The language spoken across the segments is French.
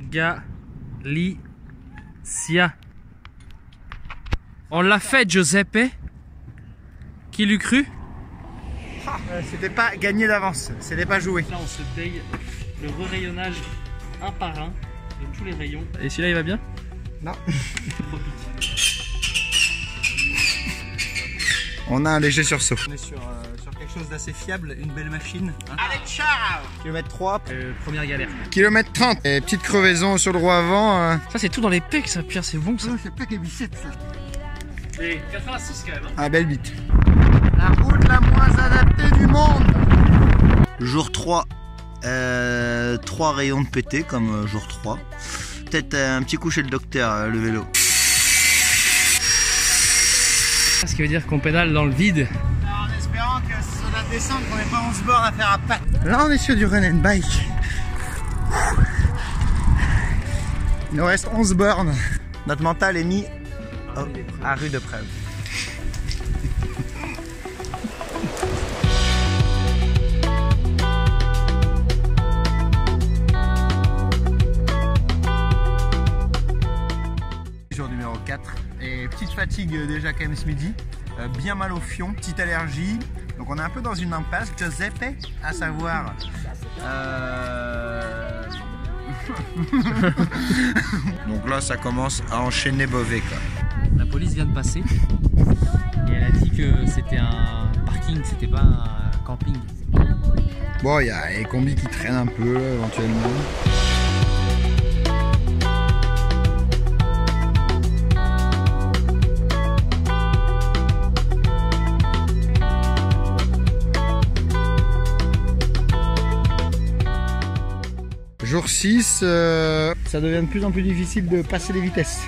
Galicia. On l'a fait, Giuseppe. Qui l'eût cru? C'était pas gagné d'avance, c'était pas joué. Là, on se paye le re-rayonnage un par un de tous les rayons. Et celui-là, il va bien? Non. On a un léger sursaut. On est sur quelque chose d'assez fiable, une belle machine. Hein. Allez, ciao! Kilomètre 3. Première galère. Kilomètre 30. Et petite crevaison sur le droit avant. Ça, c'est tout dans les pecs, ça, Pierre, c'est bon ça. C'est pecs et biceps, ça. Et 86 quand même. Hein. Ah, belle bite. La route la moins adaptée du monde. Jour 3. 3 rayons de pété comme jour 3. Peut-être un petit coup chez le docteur, le vélo. Ce qui veut dire qu'on pédale dans le vide. Alors, en espérant que sur la descente, on n'ait pas 11 bornes à faire à pattes. Là, on est sur du run and bike. Il nous reste 11 bornes. Notre mental est mis à rude épreuve. Jour numéro 4 et petite fatigue déjà quand même ce midi, bien mal au fion, petite allergie, donc on est un peu dans une impasse. Giuseppe, à savoir donc là ça commence à enchaîner Beauvais quoi. La police vient de passer et elle a dit que c'était un parking, c'était pas un camping. Bon, il y a les combis qui traînent un peu éventuellement. Jour 6, ça devient de plus en plus difficile de passer les vitesses.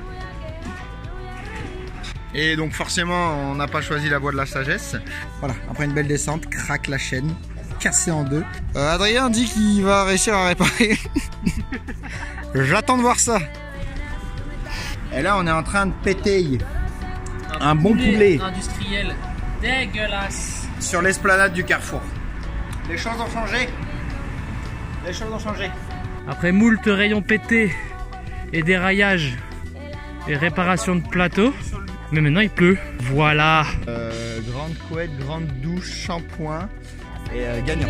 Et donc forcément, on n'a pas choisi la voie de la sagesse. Voilà, après une belle descente, craque la chaîne, cassée en deux. Adrien dit qu'il va réussir à réparer. J'attends de voir ça. Et là, on est en train de péter un bon poulet industriel dégueulasse sur l'esplanade du Carrefour. Les choses ont changé. Les choses ont changé. Après moult rayons pétés et déraillage et réparation de plateau, mais maintenant il pleut. Voilà. Grande couette, grande douche, shampoing et gagnant.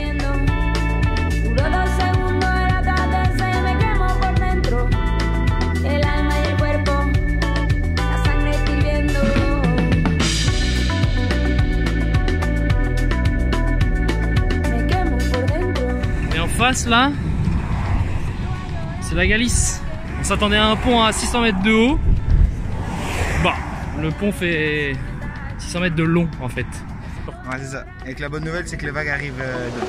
Et en face là, c'est la Galice. On s'attendait à un pont à 600 mètres de haut. Bah, le pont fait 600 mètres de long en fait. Ouais, c'est ça. Et que la bonne nouvelle, c'est que les vagues arrivent de...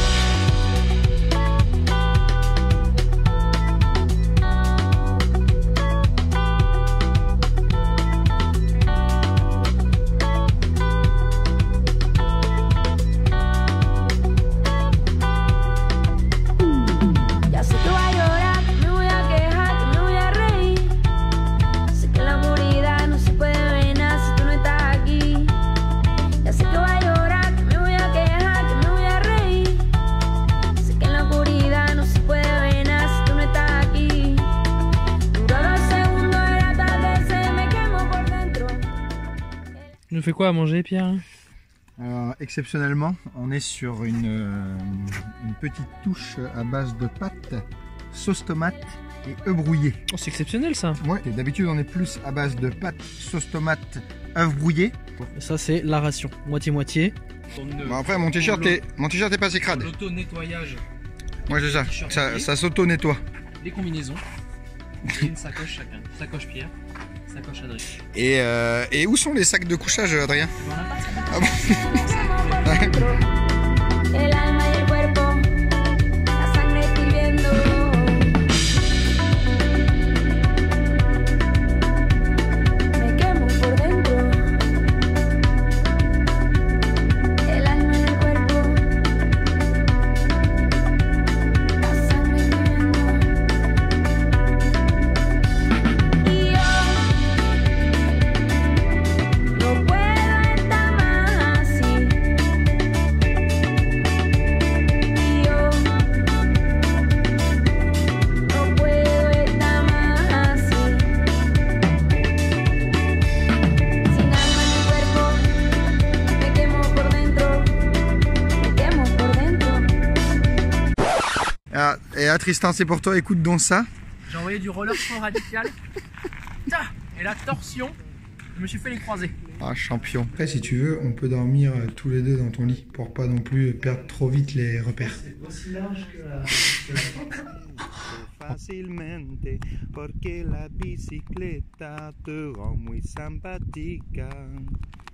Tu nous fais quoi à manger, Pierre? Alors, exceptionnellement, on est sur une petite touche à base de pâtes, sauce tomate et œufs brouillés. Oh, c'est exceptionnel ça. Ouais, d'habitude on est plus à base de pâtes, sauce tomate, œufs brouillés. Et ça c'est la ration, moitié-moitié. Bon, après mon t-shirt est pas assez crade. L'auto-nettoyage. Moi j'ai ça, ça s'auto-nettoie. Des combinaisons. Et une sacoche chacun. Sacoche Pierre, sacoche Adrien. Et où sont les sacs de couchage, Adrien? Ah bon. Voilà. Et là, Tristan, c'est pour toi, écoute donc ça. J'ai envoyé du roller trop radical. Et la torsion, je me suis fait les croisés. Ah, champion. Après, si tu veux, on peut dormir tous les deux dans ton lit pour pas non plus perdre trop vite les repères. C'est aussi large que la Facilmente porque la bicicleta te rend muy simpática.